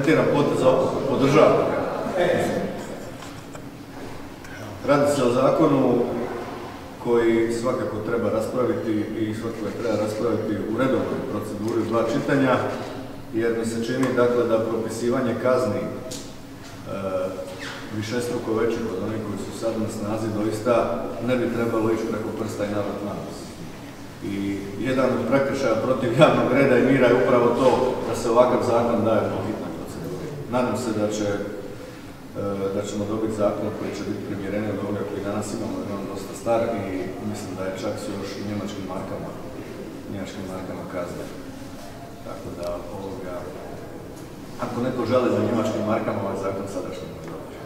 komentiram potez održao. Radi se o zakonu koji svakako treba raspraviti i svakako treba raspraviti u redovnoj proceduri u 2 čitanja, jer mi se čini dakle da propisivanje kazni višestruko većih od onih koji su sad na snazi doista ne bi trebalo ići preko prsta i navrat na nos. I jedan od prekršaja protiv javnog reda i mira je upravo to da se ovakav zakon daje po hitnoj proceduri. Nadam se da ćemo dobiti zakon koji će biti primjereniji od ovoga koji danas imamo, jer on dosta star i mislim da je čak su još u njemačkim markama kazne. Tako da ako neko želi za njemačkim markama, ovaj zakon sadašnji može dobiti.